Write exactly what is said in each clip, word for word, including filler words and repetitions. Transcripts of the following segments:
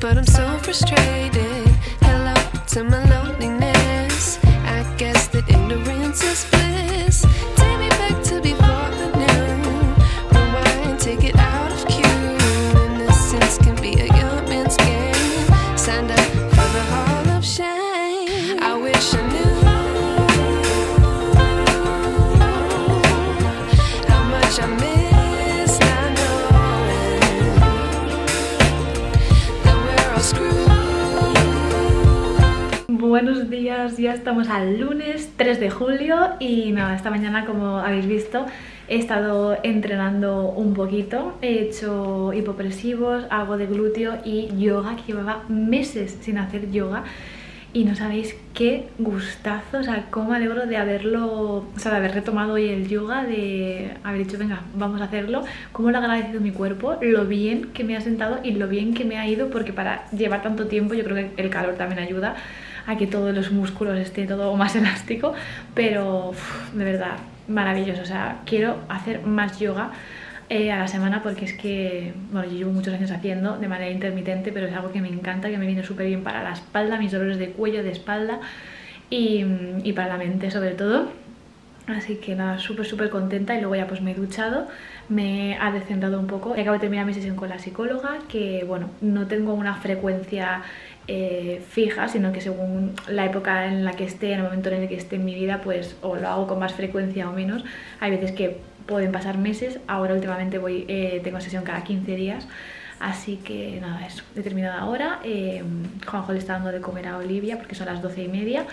but I'm so frustrated. Hello to my loneliness. I guess that ignorance is bliss. Take me back to before I knew. Rewind, take it out of cue. Innocence can be a young man's game. Signed up for the hall of shame. I wish I knew how much I miss not knowing that we're all screwed. Buenos días, ya estamos al lunes tres de julio y nada, esta mañana, como habéis visto, he estado entrenando un poquito. He hecho hipopresivos, algo de glúteo y yoga, que llevaba meses sin hacer yoga. Y no sabéis qué gustazo, o sea, cómo me alegro de haberlo, o sea, de haber retomado hoy el yoga, de haber dicho, venga, vamos a hacerlo. Cómo lo ha agradecido mi cuerpo, lo bien que me ha sentado y lo bien que me ha ido, porque para llevar tanto tiempo, yo creo que el calor también ayuda a que todos los músculos estén todo más elástico, pero uf, de verdad, maravilloso. O sea, quiero hacer más yoga eh, a la semana, porque es que, bueno, yo llevo muchos años haciendo de manera intermitente, pero es algo que me encanta, que me viene súper bien para la espalda, mis dolores de cuello, de espalda y, y para la mente sobre todo. Así que nada, súper súper contenta. Y luego ya pues me he duchado, me ha descentrado un poco. Acabo de terminar mi sesión con la psicóloga, que bueno, no tengo una frecuencia eh, fija, sino que según la época en la que esté, en el momento en el que esté en mi vida, pues o lo hago con más frecuencia o menos. Hay veces que pueden pasar meses. Ahora últimamente voy, eh, tengo sesión cada quince días. Así que nada, eso, he terminado ahora. eh, Juanjo le está dando de comer a Olivia porque son las doce y media.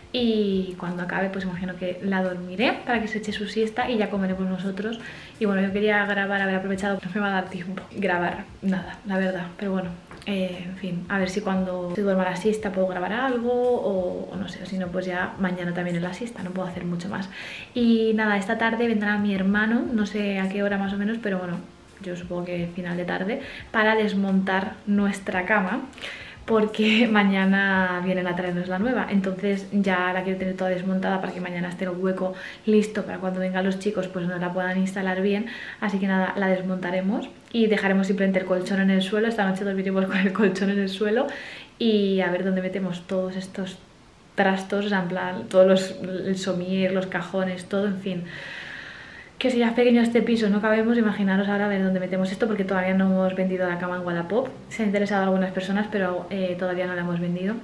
Y cuando acabe pues imagino que la dormiré para que se eche su siesta y ya comeremos nosotros. Y bueno, yo quería grabar, haber aprovechado, no me va a dar tiempo grabar nada, la verdad. Pero bueno, eh, en fin, a ver si cuando se duerma la siesta puedo grabar algo o, o no sé, o si no pues ya mañana también en la siesta, no puedo hacer mucho más. Y nada, esta tarde vendrá mi hermano, no sé a qué hora más o menos, pero bueno, yo supongo que final de tarde, para desmontar nuestra cama, porque mañana vienen a traernos la nueva. Entonces ya la quiero tener toda desmontada para que mañana esté el hueco listo para cuando vengan los chicos pues no la puedan instalar bien. Así que nada, la desmontaremos y dejaremos simplemente el colchón en el suelo. Esta noche dormiremos con el colchón en el suelo y a ver dónde metemos todos estos trastos, o sea, en plan, todos los, el somier, los cajones, todo, en fin. Que si ya es pequeño este piso, no cabemos, imaginaros ahora a ver dónde metemos esto, porque todavía no hemos vendido la cama en Wallapop. Se han interesado algunas personas, pero eh, todavía no la hemos vendido.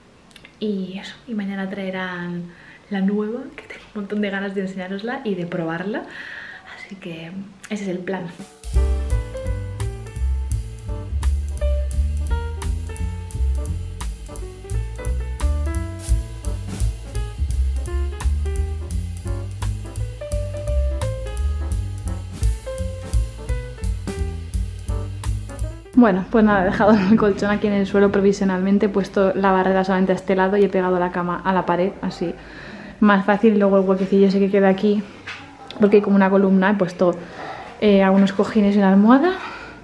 Y eso, y mañana traerán la nueva, que tengo un montón de ganas de enseñarosla y de probarla. Así que ese es el plan. Bueno, pues nada, he dejado el colchón aquí en el suelo provisionalmente, he puesto la barrera solamente a este lado y he pegado la cama a la pared, así más fácil. Y luego el huequecillo ese que queda aquí, porque hay como una columna, he puesto eh, algunos cojines y una almohada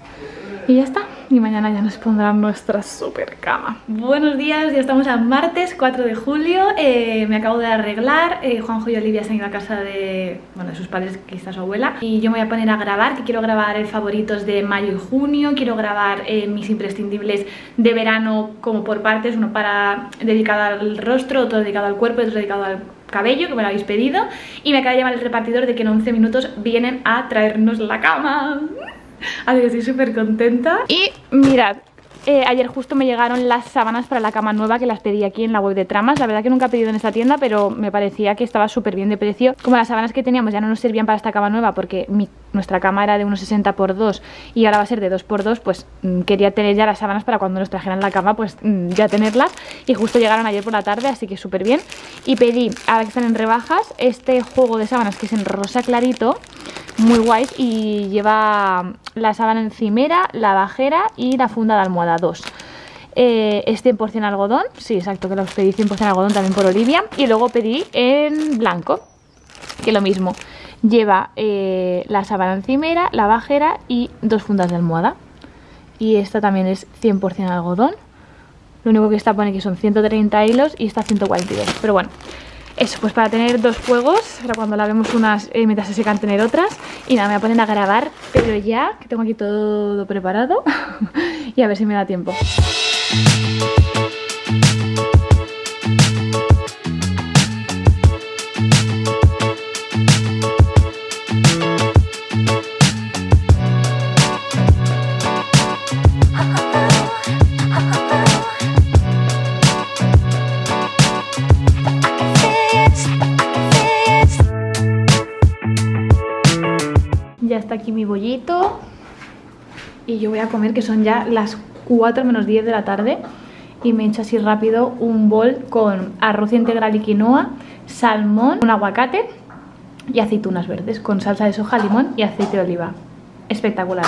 y ya está. Y mañana ya nos pondrán nuestra super cama. Buenos días, ya estamos a martes cuatro de julio. eh, Me acabo de arreglar. eh, Juanjo y Olivia se han ido a casa de, bueno, de sus padres, que está su abuela. Y yo me voy a poner a grabar, que quiero grabar el favoritos de mayo y junio. Quiero grabar eh, mis imprescindibles de verano como por partes. Uno para dedicado al rostro, otro dedicado al cuerpo y otro dedicado al cabello, que me lo habéis pedido. Y me acaba de llamar el repartidor de que en once minutos vienen a traernos la cama. Así que estoy súper contenta. Y mirad, eh, ayer justo me llegaron las sábanas para la cama nueva, que las pedí aquí en la web de Tramas. La verdad que nunca he pedido en esta tienda, pero me parecía que estaba súper bien de precio. Como las sábanas que teníamos ya no nos servían para esta cama nueva, porque mi, nuestra cama era de unos sesenta por dos y ahora va a ser de dos por dos, pues mmm, quería tener ya las sábanas para cuando nos trajeran la cama, pues mmm, ya tenerlas. Y justo llegaron ayer por la tarde, así que súper bien. Y pedí, ahora que están en rebajas, este juego de sábanas que es en rosa clarito, muy guays, y lleva la sábana encimera, la bajera y la funda de almohada dos. Eh, es cien por cien algodón, sí, exacto, que los pedí cien por cien algodón también por Olivia. Y luego pedí en blanco, que lo mismo, lleva eh, la sábana encimera, la bajera y dos fundas de almohada. Y esta también es cien por cien algodón. Lo único que esta pone que son ciento treinta hilos y esta ciento cuarenta y dos, pero bueno. Eso, pues para tener dos juegos, para cuando lavemos unas, eh, mientras se secan, tener otras. Y nada, me voy a poner a grabar, pero ya, que tengo aquí todo preparado. Y a ver si me da tiempo. Ya está aquí mi bollito y yo voy a comer, que son ya las cuatro menos diez de la tarde, y me he hecho así rápido un bol con arroz integral y quinoa, salmón, un aguacate y aceitunas verdes con salsa de soja, limón y aceite de oliva. Espectacular.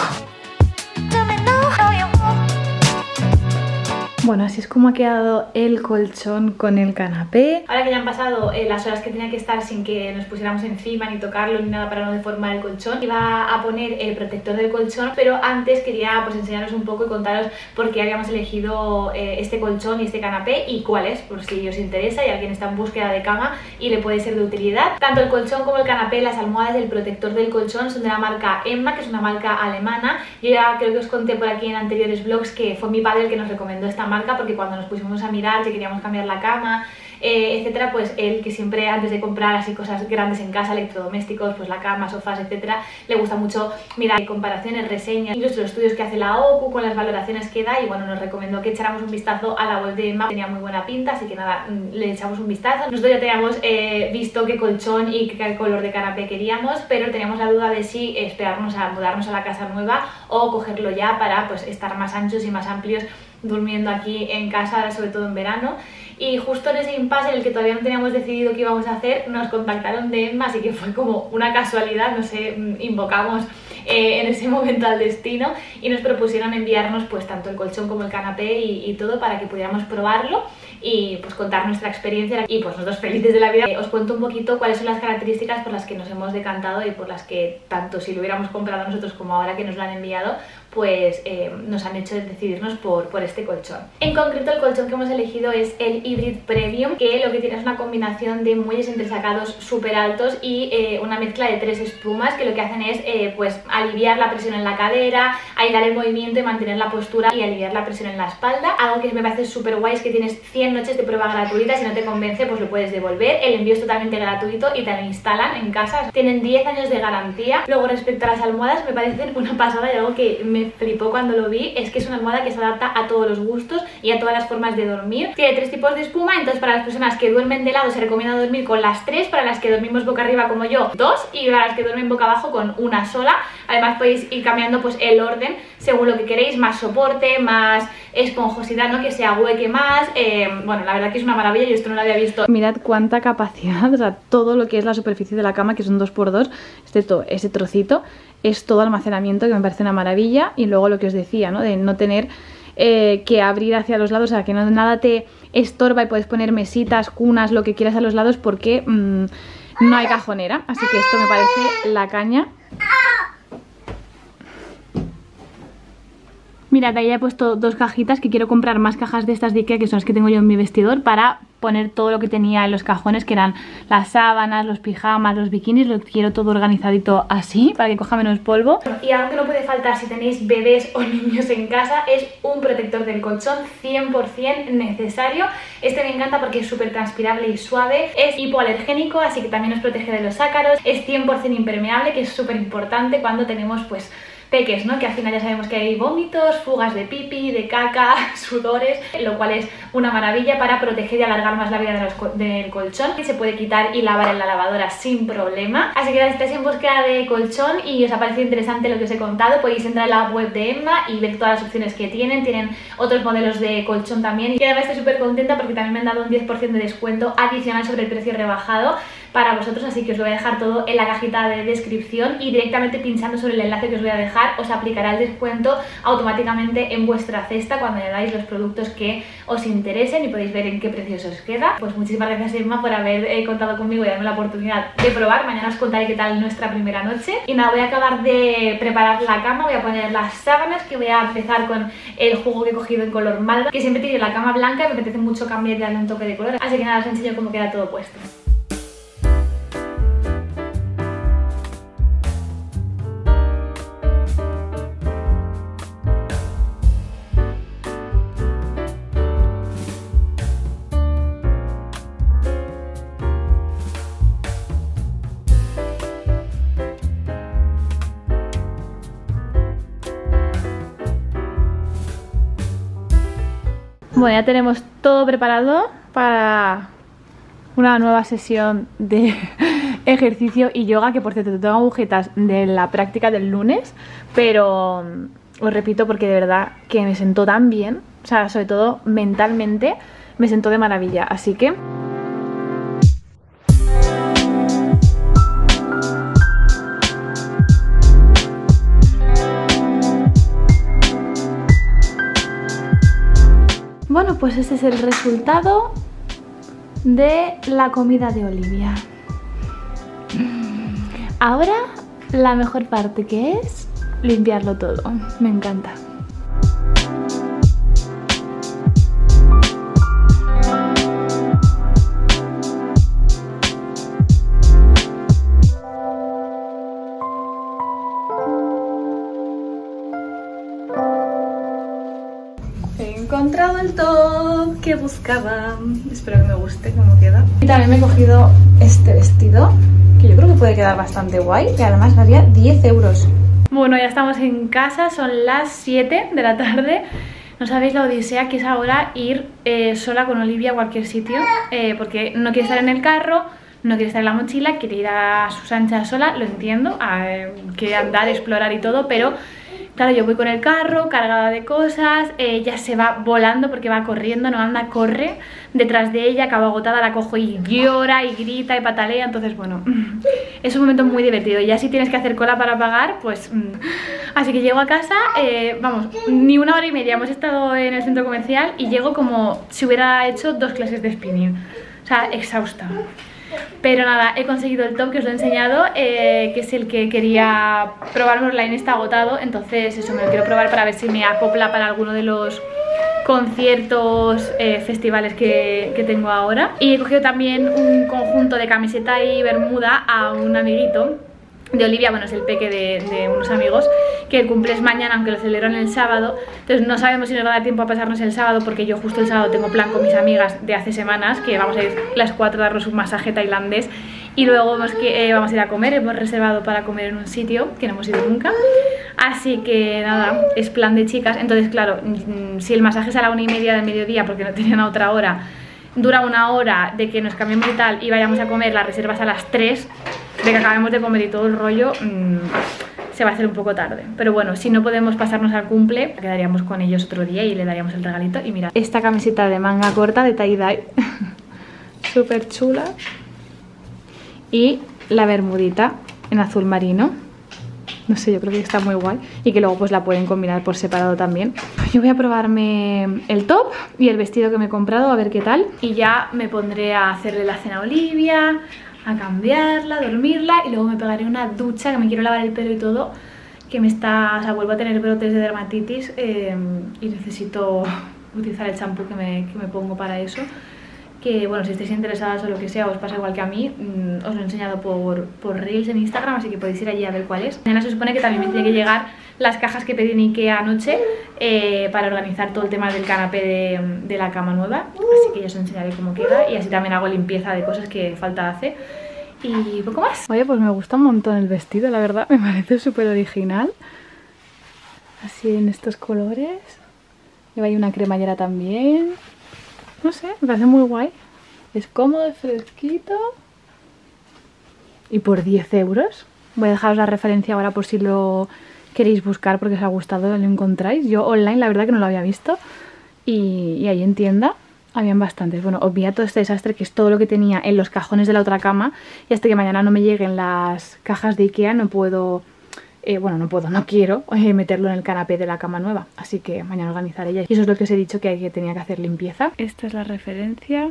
Bueno, así es como ha quedado el colchón con el canapé. Ahora que ya han pasado eh, las horas que tenía que estar sin que nos pusiéramos encima ni tocarlo ni nada para no deformar el colchón, iba a poner el protector del colchón, pero antes quería pues enseñaros un poco y contaros por qué habíamos elegido eh, este colchón y este canapé y cuál es, por si os interesa y alguien está en búsqueda de cama y le puede ser de utilidad. Tanto el colchón como el canapé, las almohadas y el protector del colchón son de la marca Emma, que es una marca alemana. Yo ya creo que os conté por aquí en anteriores vlogs que fue mi padre el que nos recomendó esta marca, porque cuando nos pusimos a mirar que queríamos cambiar la cama, eh, etcétera, pues él, que siempre antes de comprar así cosas grandes en casa, electrodomésticos, pues la cama, sofás, etcétera, le gusta mucho mirar comparaciones, reseñas y los estudios que hace la O C U con las valoraciones que da, y bueno, nos recomendó que echáramos un vistazo a la web de Emma. Tenía muy buena pinta, así que nada, le echamos un vistazo. Nosotros ya teníamos eh, visto qué colchón y qué color de canapé queríamos, pero teníamos la duda de si esperarnos a mudarnos a la casa nueva o cogerlo ya para pues estar más anchos y más amplios durmiendo aquí en casa, sobre todo en verano. Y justo en ese impasse en el que todavía no teníamos decidido qué íbamos a hacer, nos contactaron de Emma, así que fue como una casualidad, no sé, invocamos eh, en ese momento al destino y nos propusieron enviarnos pues tanto el colchón como el canapé y, y todo para que pudiéramos probarlo y pues contar nuestra experiencia, y pues nosotros felices de la vida. Eh, os cuento un poquito cuáles son las características por las que nos hemos decantado y por las que tanto si lo hubiéramos comprado nosotros como ahora que nos lo han enviado, pues eh, nos han hecho decidirnos por, por este colchón. En concreto, el colchón que hemos elegido es el Hybrid Premium, que lo que tiene es una combinación de muelles entresacados súper altos y eh, una mezcla de tres espumas que lo que hacen es eh, pues aliviar la presión en la cadera, ayudar el movimiento y mantener la postura y aliviar la presión en la espalda. Algo que me parece súper guay es que tienes cien noches de prueba gratuita, si no te convence pues lo puedes devolver. El envío es totalmente gratuito y te lo instalan en casa. Tienen diez años de garantía. Luego, respecto a las almohadas, me parecen una pasada, y algo que me flipó cuando lo vi es que es una almohada que se adapta a todos los gustos y a todas las formas de dormir. Tiene tres tipos de espuma, entonces para las personas que duermen de lado se recomienda dormir con las tres, para las que dormimos boca arriba como yo, dos, y para las que duermen boca abajo con una sola. Además podéis ir cambiando pues el orden según lo que queréis, más soporte, más esponjosidad, ¿no? Que se ahueque más. Eh, bueno, la verdad que es una maravilla, yo esto no lo había visto. Mirad cuánta capacidad, o sea, todo lo que es la superficie de la cama, que son dos por dos, excepto ese trocito, es todo almacenamiento, que me parece una maravilla. Y luego lo que os decía, ¿no? De no tener eh, que abrir hacia los lados, o sea, que no, nada te estorba y puedes poner mesitas, cunas, lo que quieras a los lados, porque mmm, no hay cajonera. Así que esto me parece la caña. Mirad, ahí he puesto dos cajitas, que quiero comprar más cajas de estas de Ikea, que son las que tengo yo en mi vestidor, para poner todo lo que tenía en los cajones, que eran las sábanas, los pijamas, los bikinis. Lo quiero todo organizadito así, para que coja menos polvo. Y algo que no puede faltar si tenéis bebés o niños en casa es un protector del colchón, cien por cien necesario. Este me encanta porque es súper transpirable y suave, es hipoalergénico, así que también nos protege de los ácaros, es cien por cien impermeable, que es súper importante cuando tenemos pues peques, ¿no? Que al final ya sabemos que hay vómitos, fugas de pipi, de caca, sudores, lo cual es una maravilla para proteger y alargar más la vida de los, del colchón, que se puede quitar y lavar en la lavadora sin problema. Así que si estáis en búsqueda de colchón y os ha parecido interesante lo que os he contado, podéis entrar a la web de Emma y ver todas las opciones que tienen. Tienen otros modelos de colchón también, y además estoy súper contenta porque también me han dado un diez por cien de descuento adicional sobre el precio rebajado para vosotros, así que os lo voy a dejar todo en la cajita de descripción, y directamente pinchando sobre el enlace que os voy a dejar os aplicará el descuento automáticamente en vuestra cesta cuando añadáis los productos que os interesen, y podéis ver en qué precios os queda. Pues muchísimas gracias, Emma, por haber eh, contado conmigo y darme la oportunidad de probar. Mañana os contaré qué tal nuestra primera noche. Y nada, voy a acabar de preparar la cama, voy a poner las sábanas, que voy a empezar con el juego que he cogido en color malva, que siempre tiene la cama blanca y me apetece mucho cambiar y darle un toque de color, así que nada, os enseño cómo queda todo puesto. Bueno, ya tenemos todo preparado para una nueva sesión de ejercicio y yoga, que por cierto tengo agujetas de la práctica del lunes, pero os repito porque de verdad que me sentó tan bien, o sea, sobre todo mentalmente me sentó de maravilla, así que... Bueno, pues este es el resultado de la comida de Olivia. Ahora la mejor parte, que es limpiarlo todo. Me encanta. He encontrado el top que buscaba. Espero que me guste cómo queda. Y también me he cogido este vestido, que yo creo que puede quedar bastante guay, que además valía diez euros. Bueno, ya estamos en casa, son las siete de la tarde. No sabéis la odisea que es ahora ir eh, sola con Olivia a cualquier sitio, eh, porque no quiere estar en el carro, no quiere estar en la mochila, quiere ir a sus anchas sola, lo entiendo, a, eh, quiere andar, explorar y todo, pero... Claro, yo voy con el carro, cargada de cosas, ella se va volando porque va corriendo, no anda, corre detrás de ella, acabo agotada, la cojo y llora y grita y patalea, entonces bueno, es un momento muy divertido. Ya si tienes que hacer cola para pagar, pues... Así que llego a casa, eh, vamos, ni una hora y media, hemos estado en el centro comercial y llego como si hubiera hecho dos clases de spinning, o sea, exhausta. Pero nada, he conseguido el top que os lo he enseñado, eh, que es el que quería probar online, está agotado. Entonces eso, me lo quiero probar para ver si me acopla para alguno de los conciertos, eh, festivales que, que tengo ahora. Y he cogido también un conjunto de camiseta y bermuda a un amiguito de Olivia, bueno, es el peque de, de unos amigos, que el cumple es mañana, aunque lo celebran el sábado. Entonces no sabemos si nos va a dar tiempo a pasarnos el sábado, porque yo justo el sábado tengo plan con mis amigas de hace semanas, que vamos a ir las cuatro a darnos un masaje tailandés y luego vamos, que, eh, vamos a ir a comer. Hemos reservado para comer en un sitio que no hemos ido nunca, así que nada, es plan de chicas. Entonces claro, si el masaje es a la una y media del mediodía porque no tenían a otra hora, dura una hora de que nos cambiemos y tal y vayamos a comer, las reservas a las tres, de que acabemos de comer y todo el rollo, mmm, se va a hacer un poco tarde. Pero bueno, si no podemos pasarnos al cumple, quedaríamos con ellos otro día y le daríamos el regalito. Y mirad, esta camiseta de manga corta de tie-dye súper chula, y la bermudita en azul marino. No sé, yo creo que está muy guay y que luego pues la pueden combinar por separado también. Yo voy a probarme el top y el vestido que me he comprado, a ver qué tal. Y ya me pondré a hacerle la cena a Olivia, a cambiarla, a dormirla, y luego me pegaré una ducha, que me quiero lavar el pelo y todo, que me está... O sea, vuelvo a tener brotes de dermatitis, eh, y necesito utilizar el champú que me, que me pongo para eso. Que bueno, si estáis interesadas o lo que sea, os pasa igual que a mí, mmm, os lo he enseñado por, por Reels en Instagram, así que podéis ir allí a ver cuál es. Mañana se supone que también me tiene que llegar las cajas que pedí en Ikea anoche, eh, para organizar todo el tema del canapé de, de la cama nueva, así que ya os enseñaré cómo queda, y así también hago limpieza de cosas que falta hacer y poco más. Oye, pues me gusta un montón el vestido, la verdad, me parece súper original, así en estos colores. Lleva ahí una cremallera también. No sé, me parece muy guay. Es cómodo, es fresquito. Y por diez euros. Voy a dejaros la referencia ahora por si lo queréis buscar, porque os ha gustado, lo encontráis. Yo online la verdad que no lo había visto. Y, y ahí en tienda habían bastantes. Bueno, obvia todo este desastre, que es todo lo que tenía en los cajones de la otra cama. Y hasta que mañana no me lleguen las cajas de Ikea no puedo... Eh, bueno, no puedo, no quiero eh, meterlo en el canapé de la cama nueva, así que mañana organizaré ella. Y eso es lo que os he dicho, que, hay, que tenía que hacer limpieza. Esta es la referencia.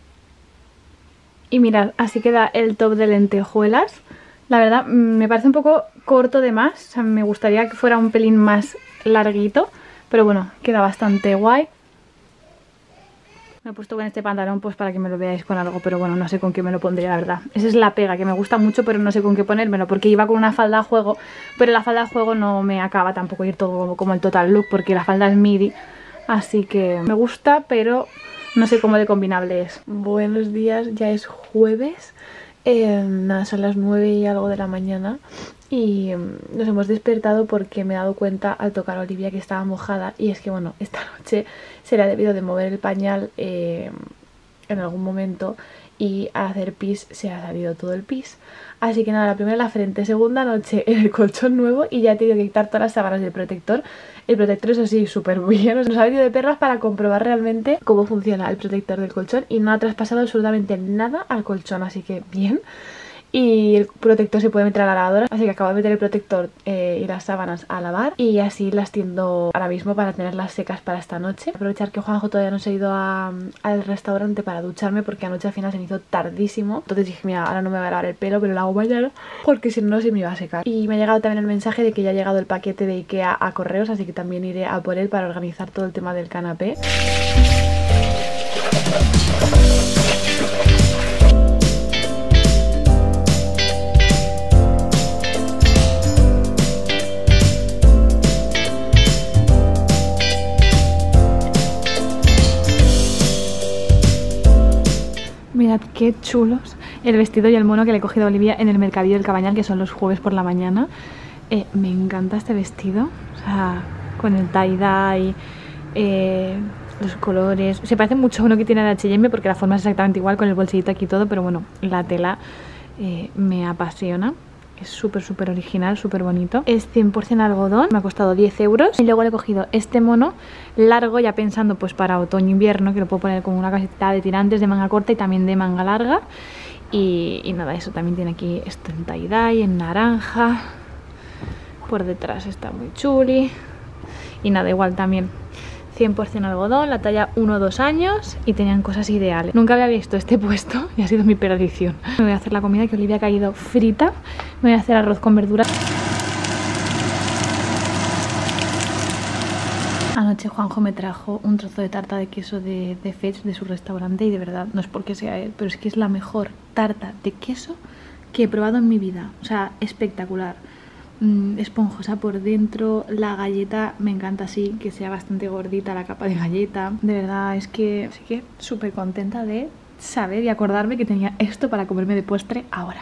Y mirad, así queda el top de lentejuelas. La verdad, me parece un poco corto de más, o sea, me gustaría que fuera un pelín más larguito, pero bueno, queda bastante guay. Me he puesto con este pantalón pues para que me lo veáis con algo, pero bueno, no sé con qué me lo pondría, la verdad. Esa es la pega, que me gusta mucho, pero no sé con qué ponérmelo, porque iba con una falda a juego, pero la falda a juego no me acaba tampoco ir todo como el total look, porque la falda es midi, así que me gusta, pero no sé cómo de combinable es. Buenos días, ya es jueves. Eh, nada, son las nueve y algo de la mañana y nos hemos despertado porque me he dado cuenta al tocar a Olivia que estaba mojada, y es que bueno, esta noche se le ha debido de mover el pañal eh, en algún momento, y al hacer pis se ha salido todo el pis. Así que nada, la primera en la frente, segunda noche en el colchón nuevo, y ya he tenido que quitar todas las sábanas del protector. El protector es así, súper bien. Nos ha venido de perlas para comprobar realmente cómo funciona el protector del colchón, y no ha traspasado absolutamente nada al colchón, así que bien. Y el protector se puede meter a la lavadora, así que acabo de meter el protector eh, y las sábanas a lavar, y así las tiendo ahora mismo para tenerlas secas para esta noche. Aprovechar que Juanjo todavía no se ha ido a, al restaurante para ducharme, porque anoche al final se me hizo tardísimo. Entonces dije, mira, ahora no me voy a lavar el pelo, pero lo hago mañana, porque si no, no se me iba a secar. Y me ha llegado también el mensaje de que ya ha llegado el paquete de Ikea a correos, así que también iré a por él para organizar todo el tema del canapé. Mirad qué chulos el vestido y el mono que le he cogido a Olivia en el mercadillo del Cabañal, que son los jueves por la mañana. Eh, me encanta este vestido, o sea, con el tie-dye, eh, los colores. Se parece mucho a uno que tiene de H y M porque la forma es exactamente igual, con el bolsillito aquí y todo, pero bueno, la tela eh, me apasiona. Es súper súper original, súper bonito. Es cien por cien algodón, me ha costado diez euros. Y luego le he cogido este mono largo, ya pensando pues para otoño-invierno, que lo puedo poner como una casita de tirantes de manga corta y también de manga larga. Y, y nada, eso también tiene aquí esto en tie-dye, en naranja. Por detrás está muy chuli. Y nada, igual también cien por cien algodón, la talla uno o dos años, y tenían cosas ideales. Nunca había visto este puesto y ha sido mi perdición. Me voy a hacer la comida, que Olivia ha caído frita. Me voy a hacer arroz con verduras. Anoche Juanjo me trajo un trozo de tarta de queso de, de Fetch, de su restaurante, y de verdad, no es porque sea él, pero es que es la mejor tarta de queso que he probado en mi vida. O sea, espectacular. Esponjosa por dentro, la galleta me encanta así, que sea bastante gordita la capa de galleta. De verdad, es que así que súper contenta de saber y acordarme que tenía esto para comerme de postre ahora.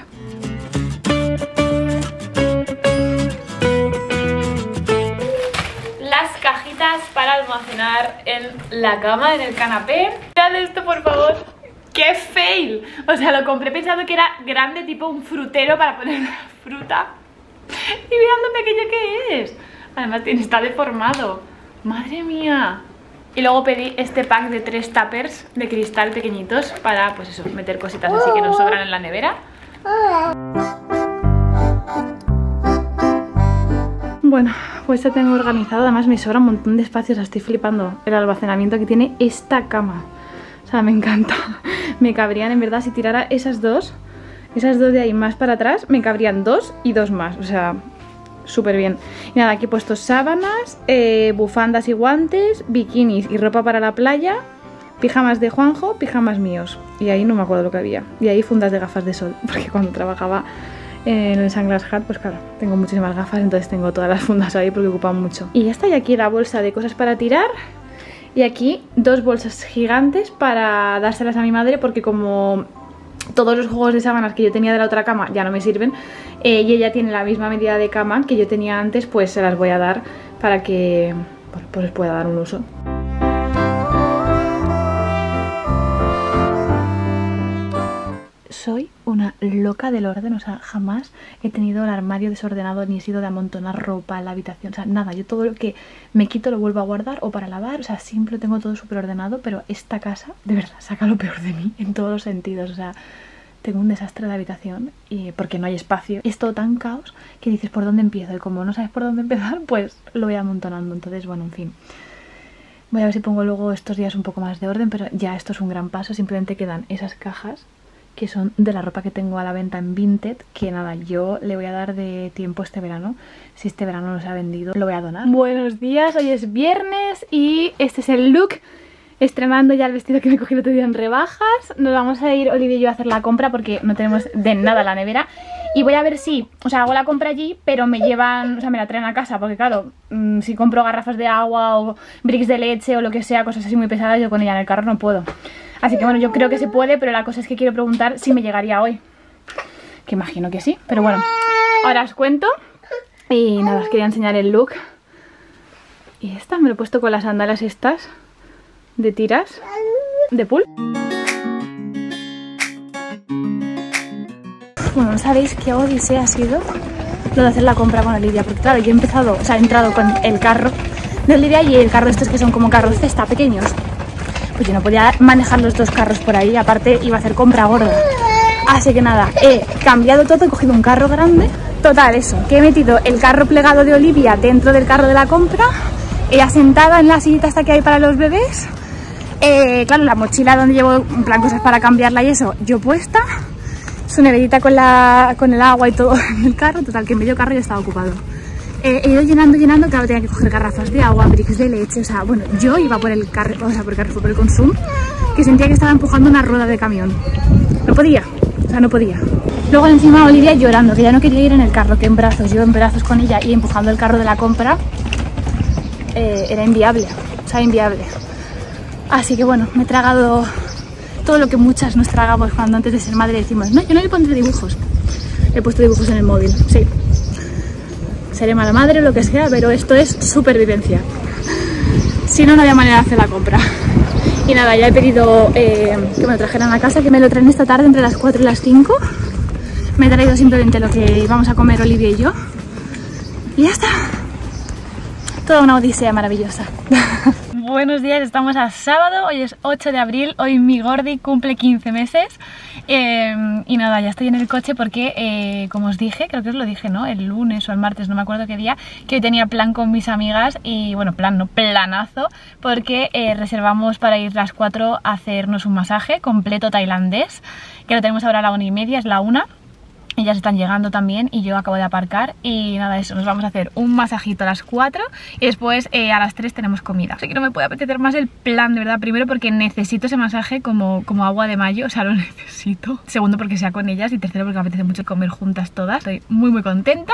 Las cajitas para almacenar en la cama, en el canapé. Mirad esto, por favor. ¡Qué fail! O sea, lo compré pensando que era grande, tipo un frutero para poner la fruta. Y mirad lo pequeño que es. Además tiene, está deformado. Madre mía. Y luego pedí este pack de tres tuppers de cristal pequeñitos para, pues eso, meter cositas así que nos sobran en la nevera. Bueno, pues ya tengo organizado. Además me sobra un montón de espacio. O sea, estoy flipando el almacenamiento que tiene esta cama. O sea, me encanta. Me cabrían, en verdad, si tirara esas dos, esas dos de ahí más para atrás, me cabrían dos y dos más. O sea, súper bien. Y nada, aquí he puesto sábanas, eh, bufandas y guantes, bikinis y ropa para la playa, pijamas de Juanjo, pijamas míos. Y ahí no me acuerdo lo que había. Y ahí fundas de gafas de sol, porque cuando trabajaba en el Sunglass Hut, pues claro, tengo muchísimas gafas, entonces tengo todas las fundas ahí porque ocupan mucho. Y ya está, y aquí la bolsa de cosas para tirar. Y aquí dos bolsas gigantes para dárselas a mi madre, porque como todos los juegos de sábanas que yo tenía de la otra cama ya no me sirven, eh, y ella tiene la misma medida de cama que yo tenía antes, pues se las voy a dar para que bueno, pues les pueda dar un uso. Soy una loca del orden, o sea, jamás he tenido el armario desordenado ni he sido de amontonar ropa en la habitación, o sea, nada. Yo todo lo que me quito lo vuelvo a guardar o para lavar, o sea, siempre tengo todo súper ordenado, pero esta casa, de verdad, saca lo peor de mí en todos los sentidos. O sea, tengo un desastre de habitación y porque no hay espacio. Es todo tan caos que dices, ¿por dónde empiezo? Y como no sabes por dónde empezar, pues lo voy amontonando. Entonces, bueno, en fin. Voy a ver si pongo luego estos días un poco más de orden, pero ya esto es un gran paso. Simplemente quedan esas cajas que son de la ropa que tengo a la venta en Vinted, que nada, yo le voy a dar de tiempo este verano. Si este verano no se ha vendido, lo voy a donar. Buenos días, hoy es viernes y este es el look, estrenando ya el vestido que me cogí el otro día en rebajas. Nos vamos a ir Olivia y yo a hacer la compra porque no tenemos de nada la nevera. Y voy a ver si, o sea, hago la compra allí, pero me llevan, o sea, me la traen a casa, porque claro, mmm, si compro garrafas de agua o bricks de leche o lo que sea, cosas así muy pesadas, yo con ella en el carro no puedo. Así que bueno, yo creo que se puede, pero la cosa es que quiero preguntar si me llegaría hoy. que imagino que sí, pero bueno, ahora os cuento. Y nada, os quería enseñar el look. Y esta, me lo he puesto con las sandalias estas de tiras de pool. Bueno, no sabéis qué odisea ha sido lo de hacer la compra con Olivia, porque claro, yo he empezado, o sea, he entrado con el carro de Olivia y el carro estos que son como carros cesta pequeños. Pues yo no podía manejar los dos carros por ahí, aparte iba a hacer compra gorda. Así que nada, he cambiado todo, he cogido un carro grande. Total, eso, que he metido el carro plegado de Olivia dentro del carro de la compra, ella sentada en la sillita hasta que hay para los bebés. Eh, claro, la mochila donde llevo en plan cosas para cambiarla y eso, yo puesta. Su neverita con, la, con el agua y todo en el carro. Total, que medio carro ya estaba ocupado. Eh, he ido llenando, llenando, claro, tenía que coger garrafas de agua, bricks de leche, o sea, bueno, yo iba por el carro, o sea, por el Carrefour, por el Consum, que sentía que estaba empujando una rueda de camión. No podía, o sea, no podía. Luego encima Olivia llorando, que ya no quería ir en el carro, que en brazos, yo en brazos con ella y empujando el carro de la compra, eh, era inviable, o sea, inviable. Así que bueno, me he tragado todo lo que muchas nos tragamos cuando antes de ser madre decimos, no, yo no le pondré dibujos. He puesto dibujos en el móvil, sí. Seré mala madre o lo que sea, pero esto es supervivencia. Si no, no había manera de hacer la compra. Y nada, ya he pedido eh, que me lo trajeran a casa, que me lo traen esta tarde entre las cuatro y las cinco. Me he traído simplemente lo que íbamos a comer Olivia y yo. Y ya está. Toda una odisea maravillosa. Buenos días, estamos a sábado, hoy es ocho de abril, hoy mi Gordi cumple quince meses. Eh, y nada, ya estoy en el coche porque, eh, como os dije, creo que os lo dije, ¿no? El lunes o el martes, no me acuerdo qué día, que hoy tenía plan con mis amigas y, bueno, plan, no, planazo, porque eh, reservamos para ir las cuatro a hacernos un masaje completo tailandés, que lo tenemos ahora a la una y media, es la una. Ellas están llegando también y yo acabo de aparcar y nada, eso, nos vamos a hacer un masajito a las cuatro y después eh, a las tres tenemos comida. Así que no me puede apetecer más el plan, de verdad. Primero porque necesito ese masaje como, como agua de mayo, o sea, lo necesito. Segundo porque sea con ellas y tercero porque me apetece mucho comer juntas todas. Estoy muy muy contenta.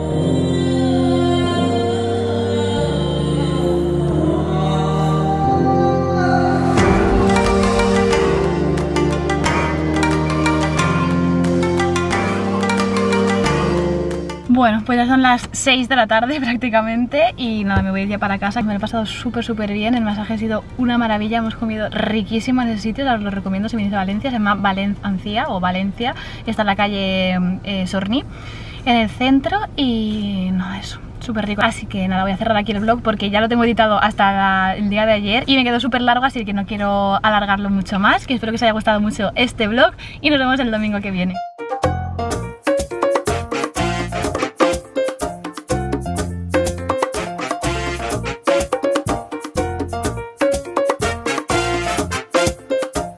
Bueno, pues ya son las seis de la tarde prácticamente y nada, me voy a ir ya para casa. Me lo he pasado súper súper bien, el masaje ha sido una maravilla, hemos comido riquísimo en ese sitio, os lo recomiendo si venís a Valencia, se llama Valencia o Valencia, está en la calle eh, Sorní, en el centro y nada, eso, súper rico. Así que nada, voy a cerrar aquí el vlog porque ya lo tengo editado hasta la, el día de ayer y me quedó súper largo, así que no quiero alargarlo mucho más, que espero que os haya gustado mucho este vlog y nos vemos el domingo que viene.